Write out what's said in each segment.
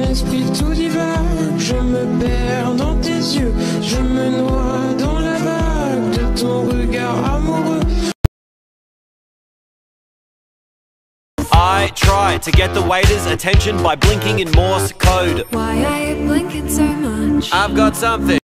esprit tout divague, je me perds dans tes yeux, je me noie dans la vague de ton regard amoureux. I try to get the waiter's attention by blinking in Morse code. Why are you blinking so much? I've got something.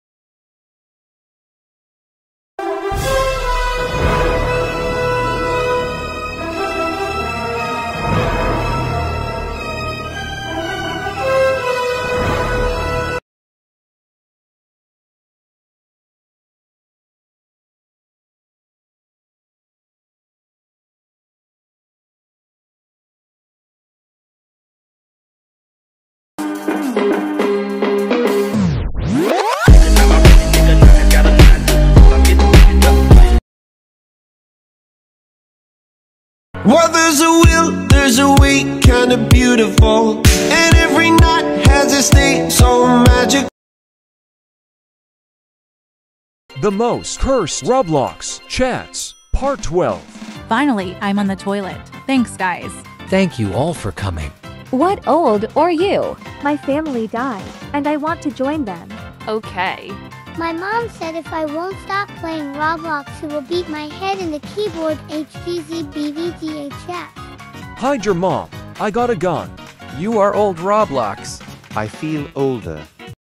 Well, there's a will, there's a way, kinda beautiful, and every night has a state so magic. The most cursed Roblox chats, Part 12. Finally, I'm on the toilet. Thanks, guys. Thank you all for coming. What old or you? My family died, and I want to join them. Okay. My mom said if I won't stop playing Roblox, she will beat my head in the keyboard. HGZBVGHF. Hide your mom. I got a gun. You are old Roblox. I feel older.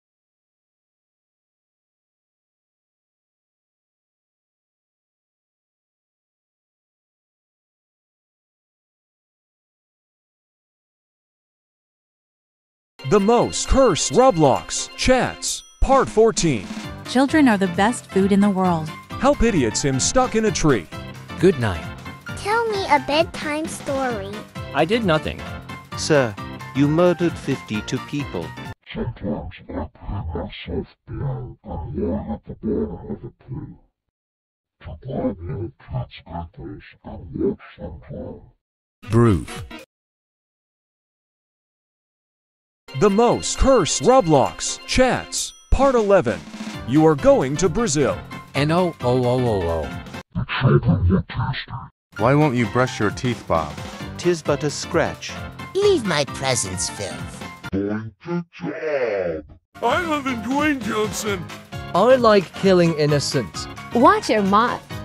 The most cursed Roblox chats, Part 14. Children are the best food in the world. Help idiots him stuck in a tree. Good night. Tell me a bedtime story. I did nothing. Sir, you murdered 52 people. Sometimes I put myself down and lie at the bottom of a pool to grab little kids' ankles and watch them drown. Groove. The most cursed Roblox chats, Part 11. You are going to Brazil. N-O-O-O-O-O. The children look tasty. Why won't you brush your teeth, Bob? 'Tis but a scratch. Leave my presents, filth. Going to job. I live in Dwayne Johnson. I like killing innocents. Watch your mouth.